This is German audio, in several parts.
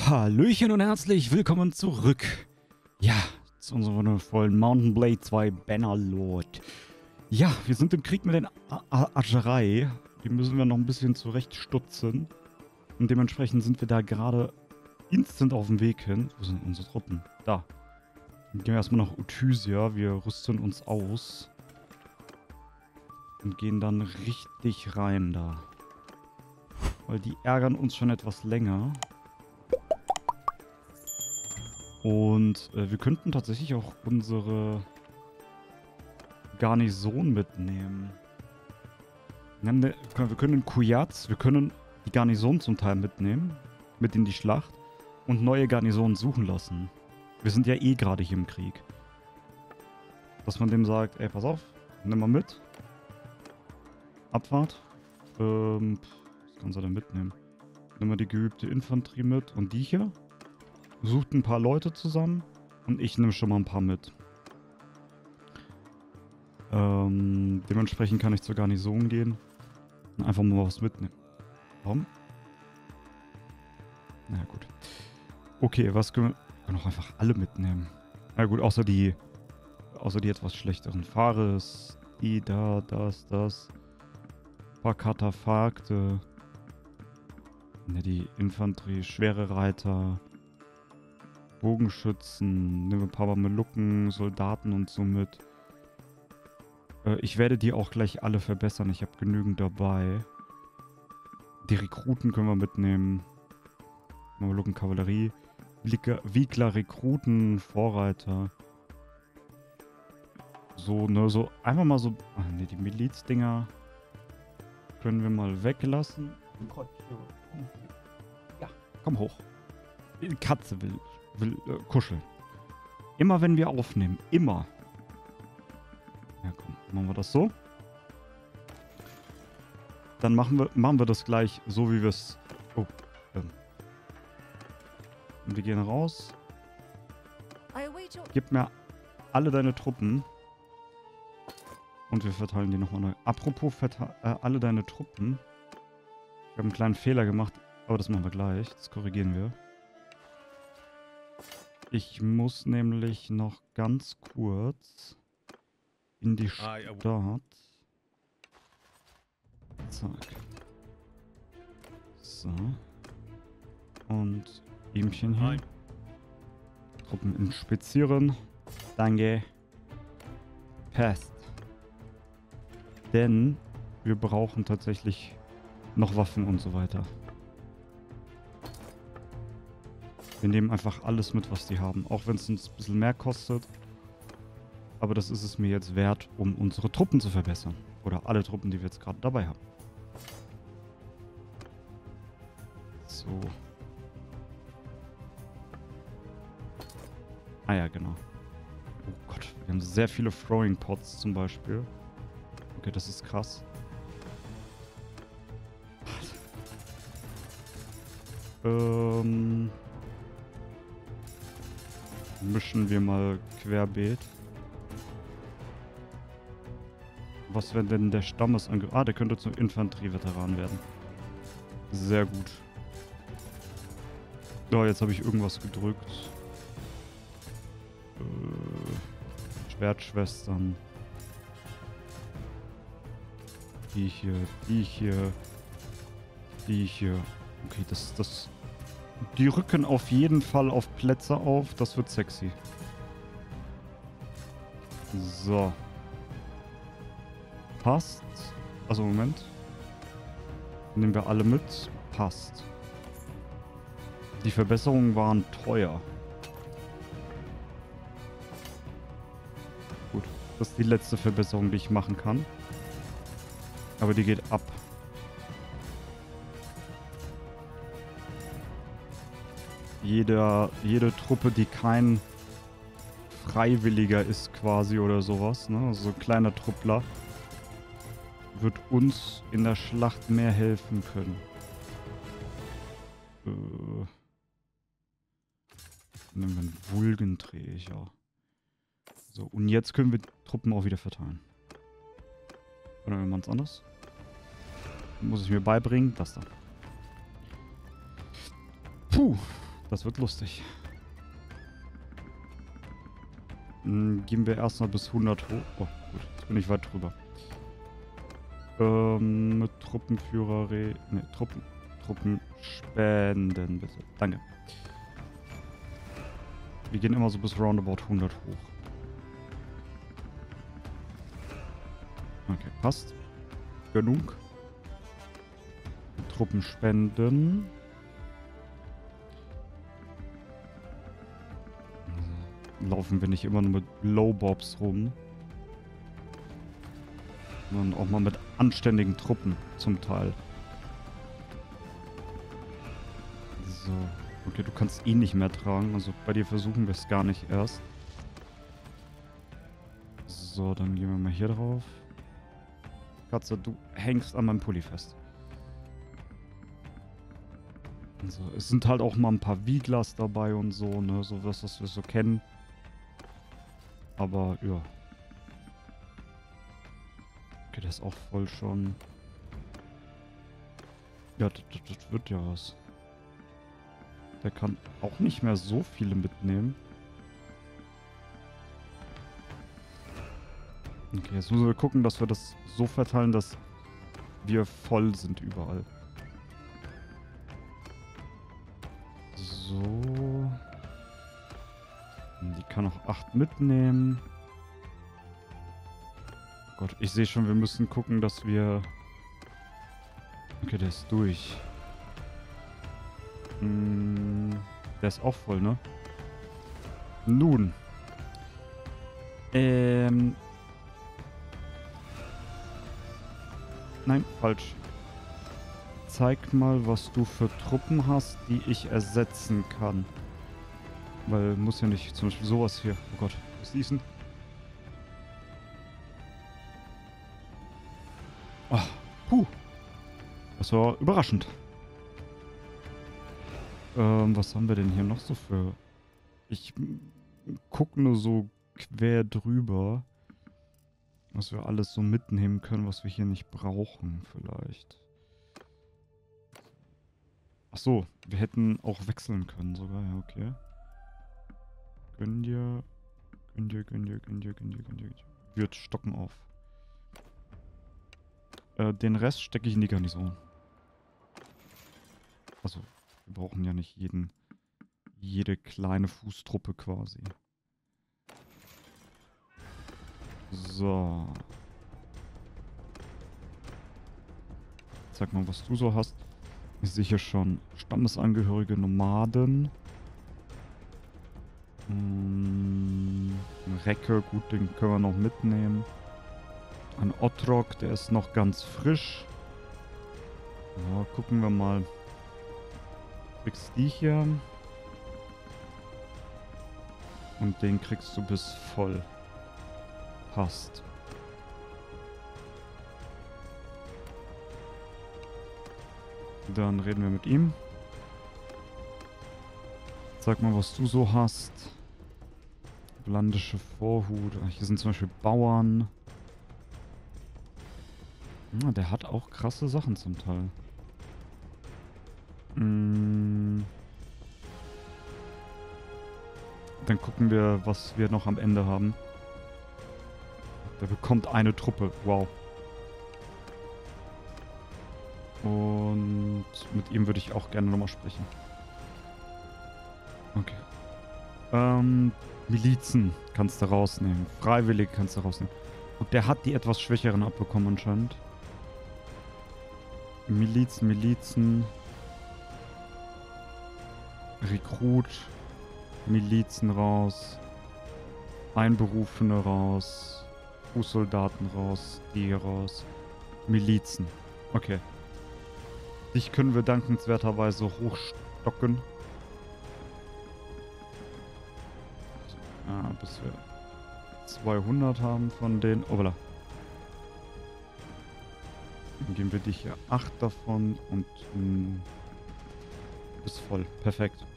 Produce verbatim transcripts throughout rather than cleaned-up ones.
Hallöchen und herzlich willkommen zurück. Ja, zu unserem wundervollen Mount and Blade zwei Bannerlord. Ja, wir sind im Krieg mit den Ajerei. Die müssen wir noch ein bisschen zurechtstutzen. Und dementsprechend sind wir da gerade instant auf dem Weg hin. Wo sind unsere Truppen? Da. Dann gehen wir erstmal nach Uthysia. Wir rüsten uns aus. Und gehen dann richtig rein da. Weil die ärgern uns schon etwas länger. Und äh, wir könnten tatsächlich auch unsere Garnison mitnehmen. Wir, haben eine, wir können in Kujats, wir können die Garnison zum Teil mitnehmen, mit in die Schlacht und neue Garnisonen suchen lassen. Wir sind ja eh gerade hier im Krieg. Dass man dem sagt, ey, pass auf, nimm mal mit. Abfahrt. Ähm, was kannst du denn mitnehmen? Nimm mal die geübte Infanterie mit und die hier. Sucht ein paar Leute zusammen und ich nehme schon mal ein paar mit. Ähm, dementsprechend kann ich zur Garnison gehen und einfach mal was mitnehmen. Warum? Na ja, gut. Okay, was können wir... Wir können auch einfach alle mitnehmen. Na ja, gut, außer die... Außer die etwas schlechteren Fares. Die, da, das, das. Ein paar Kataphragte. Ne, die Infanterie, schwere Reiter... Bogenschützen, nehmen wir ein paar Mamelucken, Soldaten und so mit. Äh, ich werde die auch gleich alle verbessern. Ich habe genügend dabei. Die Rekruten können wir mitnehmen. Mamelucken, Kavallerie. Wiegler, Rekruten, Vorreiter. So, ne, so einfach mal so... Ach ne, die Milizdinger können wir mal weglassen. Ja, komm hoch. Die Katze will... will äh, kuscheln. Immer wenn wir aufnehmen. Immer. Ja, komm. Machen wir das so. Dann machen wir, machen wir das gleich so, wie wir es... Oh. Ähm. Und wir gehen raus. Gib mir alle deine Truppen. Und wir verteilen die nochmal neu. Apropos verte äh, alle deine Truppen. Ich habe einen kleinen Fehler gemacht. Aber das machen wir gleich. Das korrigieren wir. Ich muss nämlich noch ganz kurz in die Stadt. Zack. So. Und Ihmchen hier. Truppen inspizieren. Danke. Passt. Denn wir brauchen tatsächlich noch Waffen und so weiter. Wir nehmen einfach alles mit, was die haben. Auch wenn es uns ein bisschen mehr kostet. Aber das ist es mir jetzt wert, um unsere Truppen zu verbessern. Oder alle Truppen, die wir jetzt gerade dabei haben. So. Ah ja, genau. Oh Gott, wir haben sehr viele Throwing Pots zum Beispiel. Okay, das ist krass. Ähm... Mischen wir mal querbeet. Was wäre denn der Stammesangriff? Ah, der könnte zum Infanterieveteran werden. Sehr gut. Ja, oh, jetzt habe ich irgendwas gedrückt. Äh, Schwertschwestern. Die hier, die hier, die hier. Okay, das, das... Die rücken auf jeden Fall auf Plätze auf. Das wird sexy. So. Passt. Also, Moment. Nehmen wir alle mit. Passt. Die Verbesserungen waren teuer. Gut. Das ist die letzte Verbesserung, die ich machen kann. Aber die geht ab. Jeder, jede Truppe, die kein Freiwilliger ist quasi oder sowas, ne? Also so ein kleiner Truppler, wird uns in der Schlacht mehr helfen können. Äh, nehmen wir einen Vulgenträger. So, und jetzt können wir Truppen auch wieder verteilen. Oder wir machen es anders. Muss ich mir beibringen, das da. Puh. Das wird lustig. Hm, gehen wir erstmal bis hundert hoch. Oh, gut. Jetzt bin ich weit drüber. Ähm, mit Truppenführer... Re ne, Truppen... Truppen spenden, bitte. Danke. Wir gehen immer so bis roundabout hundert hoch. Okay, passt. Genug. Truppen spenden. Laufen wir nicht immer nur mit Low-Bobs rum. Sondern auch mal mit anständigen Truppen zum Teil. So. Okay, du kannst ihn nicht mehr tragen. Also bei dir versuchen wir es gar nicht erst. So, dann gehen wir mal hier drauf. Katze, du hängst an meinem Pulli fest. So, es sind halt auch mal ein paar Wieglas dabei und so, ne? So was, was wir so kennen. Aber, ja. Okay, der ist auch voll schon. Ja, das, das, das wird ja was. Der kann auch nicht mehr so viele mitnehmen. Okay, jetzt müssen wir gucken, dass wir das so verteilen, dass wir voll sind überall. So. Die kann auch acht mitnehmen. Oh Gott, ich sehe schon, wir müssen gucken, dass wir... Okay, der ist durch. Hm, der ist auch voll, ne? Nun. Ähm... Nein, falsch. Zeig mal, was du für Truppen hast, die ich ersetzen kann. Weil muss ja nicht zum Beispiel sowas hier. Oh Gott, was ist denn? Oh, puh. Das war überraschend. Ähm, was haben wir denn hier noch so für... Ich gucke nur so quer drüber, was wir alles so mitnehmen können, was wir hier nicht brauchen vielleicht. Ach so, wir hätten auch wechseln können sogar, ja, okay. Gönn dir, gönn dir, gönn dir, gönn dir, gönn dir, gönn dir. Wird stocken auf. Äh, den Rest stecke ich in die Garnison. Also, wir brauchen ja nicht jeden, jede kleine Fußtruppe quasi. So. Sag mal, was du so hast. Ich sehe hier schon Stammesangehörige Nomaden. Hm, ein Recke, gut, den können wir noch mitnehmen. Ein Otrok, der ist noch ganz frisch. Ja, gucken wir mal. Kriegst die hier. Und den kriegst du bis voll. Passt. Dann reden wir mit ihm. Sag mal, was du so hast. Blandische Vorhut. Hier sind zum Beispiel Bauern. Ja, der hat auch krasse Sachen zum Teil. Mm. Dann gucken wir, was wir noch am Ende haben. Der bekommt eine Truppe. Wow. Und mit ihm würde ich auch gerne nochmal sprechen. Okay. Ähm, Milizen kannst du rausnehmen. Freiwillige kannst du rausnehmen. Und der hat die etwas schwächeren abbekommen anscheinend. Milizen, Milizen. Rekrut. Milizen raus. Einberufene raus. Fußsoldaten raus. Die raus. Milizen. Okay. Dich können wir dankenswerterweise hochstocken. Ah, bis wir zweihundert haben von denen. Oh, voilà. Dann geben wir dich hier acht davon und mh, bist voll. Perfekt.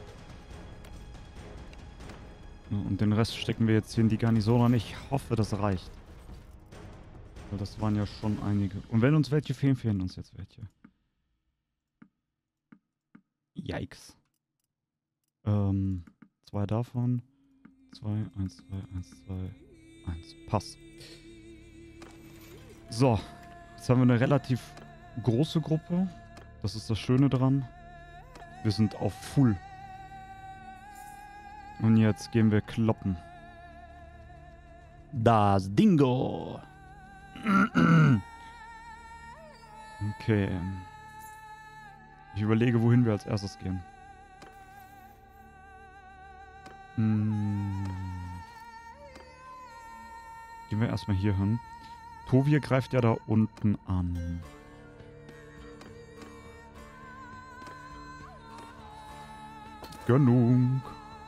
Und den Rest stecken wir jetzt hier in die Garnison an. Ich hoffe, das reicht. Weil das waren ja schon einige. Und wenn uns welche fehlen, fehlen uns jetzt welche. Yikes. Ähm, zwei davon. Zwei, eins, zwei, eins, zwei, eins. Pass. So. Jetzt haben wir eine relativ große Gruppe. Das ist das Schöne dran. Wir sind auf Full. Und jetzt gehen wir kloppen. Das Dingo. Okay. Ich überlege, wohin wir als erstes gehen. Hm. Gehen wir erstmal hier hin. Tovir greift ja da unten an. Gönnung.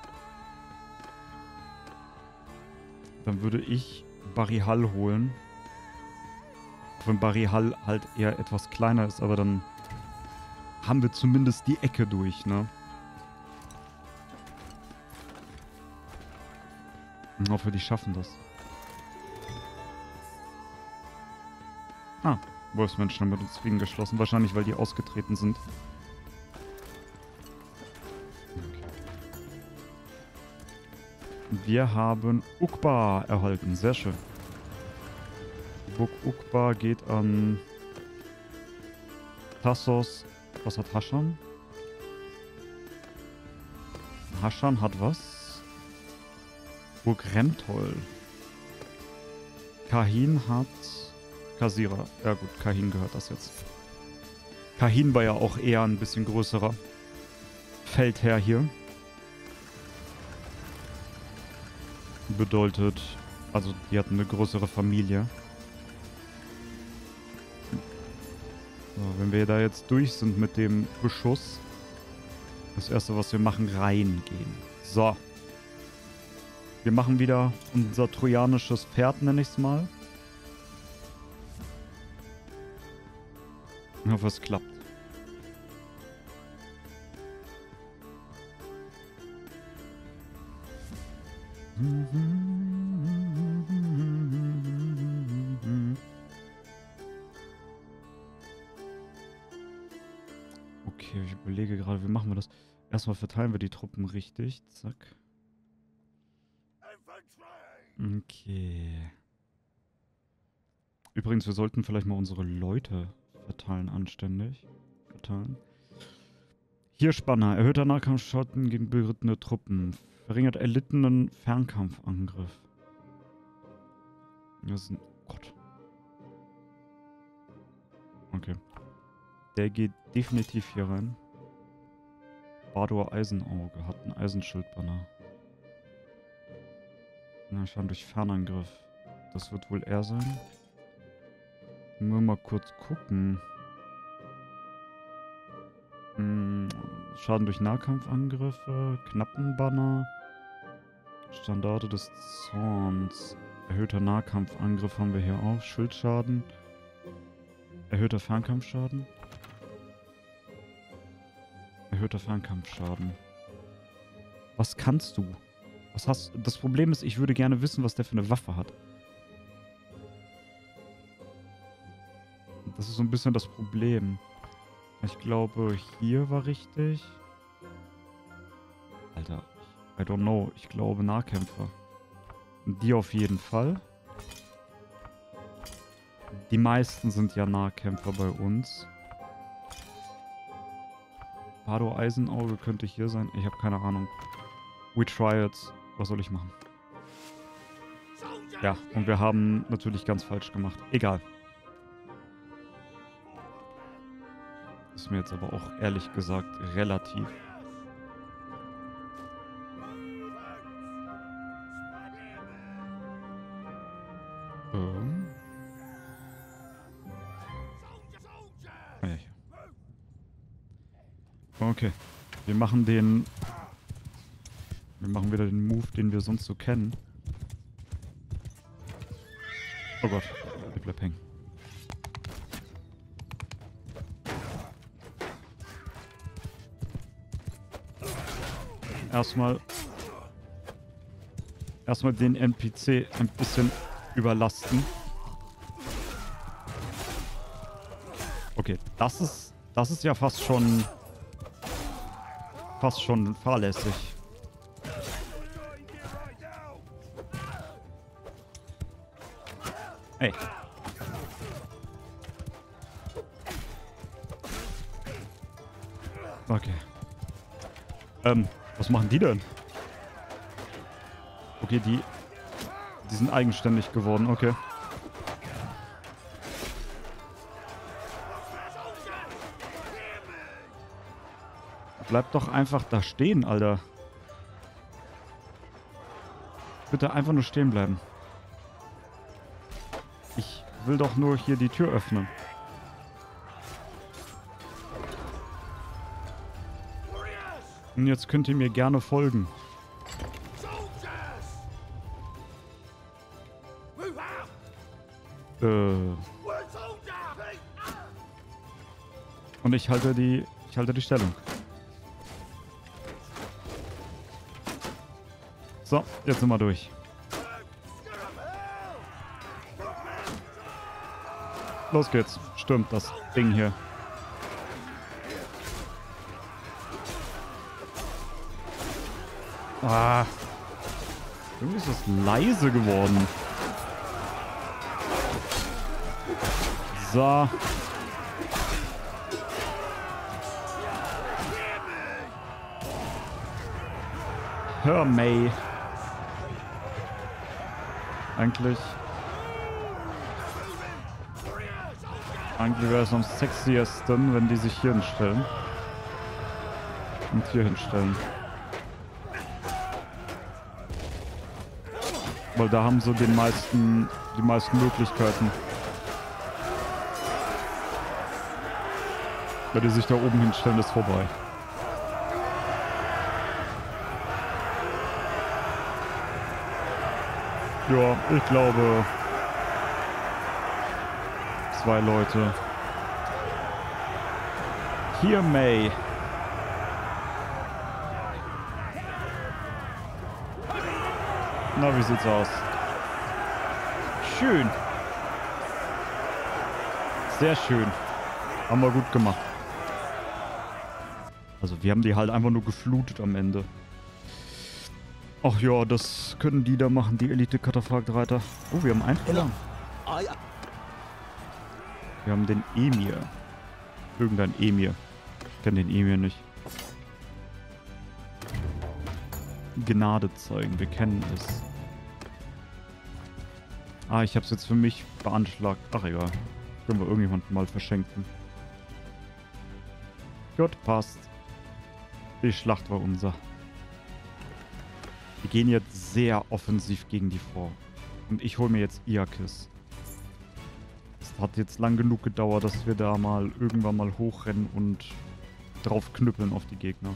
Dann würde ich Barihal holen. Auch wenn Barihal halt eher etwas kleiner ist, aber dann haben wir zumindest die Ecke durch, ne? Ich hoffe, die schaffen das. Ah, Wolfsmenschen haben mit uns Frieden geschlossen. Wahrscheinlich, weil die ausgetreten sind. Wir haben Ukba erhalten. Sehr schön. Burg Ukba geht an Tassos. Was hat Haschan? Haschan hat was? Burg Remtol. Kahin hat Kasira. Ja gut, Kahin gehört das jetzt. Kahin war ja auch eher ein bisschen größerer Feldherr hier. Bedeutet, also die hatten eine größere Familie. So, wenn wir da jetzt durch sind mit dem Beschuss, das erste, was wir machen, reingehen. So. Wir machen wieder unser trojanisches Pferd, nenne ich es mal. Ich hoffe, es klappt. Okay, ich überlege gerade, wie machen wir das? Erstmal verteilen wir die Truppen richtig. Zack. Okay. Übrigens, wir sollten vielleicht mal unsere Leute verteilen, anständig. Verteilen. Hier Spanner. Erhöhter Nahkampfschaden gegen berittene Truppen. Verringert erlittenen Fernkampfangriff. Das ist ein... Oh Gott. Okay. Der geht definitiv hier rein. Bador Eisenauge hat ein Eisenschildbanner. Na, Schaden durch Fernangriff. Das wird wohl er sein. Nur mal kurz gucken. Hm, Schaden durch Nahkampfangriffe. Knappenbanner. Standarte des Zorns. Erhöhter Nahkampfangriff haben wir hier auch. Schildschaden. Erhöhter Fernkampfschaden. Erhöhter Fernkampfschaden. Was kannst du? Was hast du? Das Problem ist, ich würde gerne wissen, was der für eine Waffe hat. Das ist so ein bisschen das Problem. Ich glaube, hier war richtig. Alter, I don't know. Ich glaube Nahkämpfer. Die auf jeden Fall. Die meisten sind ja Nahkämpfer bei uns. Bardo Eisenauge könnte hier sein. Ich habe keine Ahnung. We try it. Was soll ich machen? Ja, und wir haben natürlich ganz falsch gemacht. Egal. Ist mir jetzt aber auch ehrlich gesagt relativ. Ähm. Ah, ja, hier. Okay. Wir machen den... Wir machen wieder den Move, den wir sonst so kennen. Oh Gott, ich bleib hängen. Erstmal... Erstmal den N P C ein bisschen überlasten. Okay, das ist... Das ist ja fast schon... fast schon fahrlässig. Ey. Okay. Ähm, was machen die denn? Okay, die... Die sind eigenständig geworden, okay. Bleib doch einfach da stehen, Alter. Bitte einfach nur stehen bleiben. Ich will doch nur hier die Tür öffnen. Und jetzt könnt ihr mir gerne folgen. Äh. Und ich halte die... Ich halte die Stellung. So, jetzt sind wir durch. Los geht's. Stürmt das Ding hier. Ah. Irgendwie ist es leise geworden. So. Hör, May. Eigentlich... Eigentlich wäre es am sexiesten, wenn die sich hier hinstellen. Und hier hinstellen. Weil da haben sie den meisten, die meisten Möglichkeiten. Wenn die sich da oben hinstellen, ist vorbei. Ja, ich glaube... Zwei Leute. Hier, May. Na, wie sieht's aus? Schön. Sehr schön. Haben wir gut gemacht. Also wir haben die halt einfach nur geflutet am Ende. Ach ja, das können die da machen, die Elite-Kataphraktreiter. Oh, wir haben einen verloren. Wir haben den Emir. Irgendein Emir. Ich kenne den Emir nicht. Gnade zeigen, wir kennen es. Ah, ich habe es jetzt für mich beanschlagt. Ach egal. Können wir irgendjemanden mal verschenken. Gut, passt. Die Schlacht war unser. Wir gehen jetzt sehr offensiv gegen die vor. Und ich hole mir jetzt Iakis. Es hat jetzt lang genug gedauert, dass wir da mal irgendwann mal hochrennen und drauf knüppeln auf die Gegner.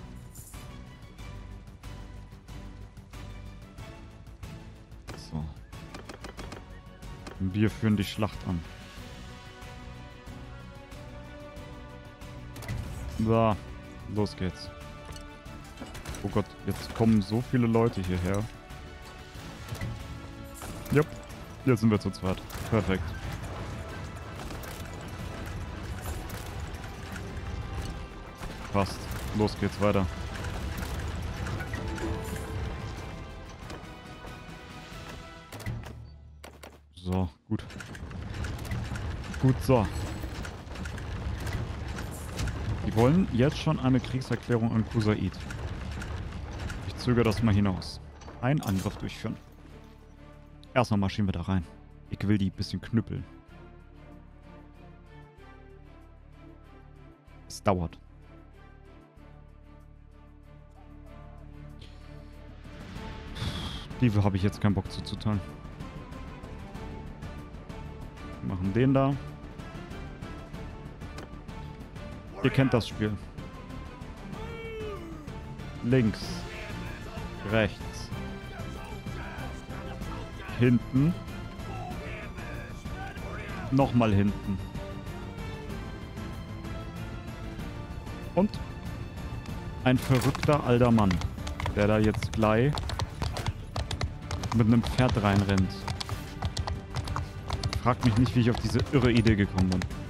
So. Und wir führen die Schlacht an. So, los geht's. Oh Gott, jetzt kommen so viele Leute hierher. Jupp, jetzt sind wir zu zweit. Perfekt. Passt. Los geht's weiter. So, gut. Gut, so. Die wollen jetzt schon eine Kriegserklärung an Kusaid. Ich zögere das mal hinaus. Einen Angriff durchführen. Erstmal marschieren wir da rein. Ich will die ein bisschen knüppeln. Es dauert. Die habe ich jetzt keinen Bock zuzuteilen. Wir machen den da. Ihr kennt das Spiel. Links. Rechts. Hinten. Nochmal hinten. Und ein verrückter alter Mann, der da jetzt gleich mit einem Pferd reinrennt. Fragt mich nicht, wie ich auf diese irre Idee gekommen bin.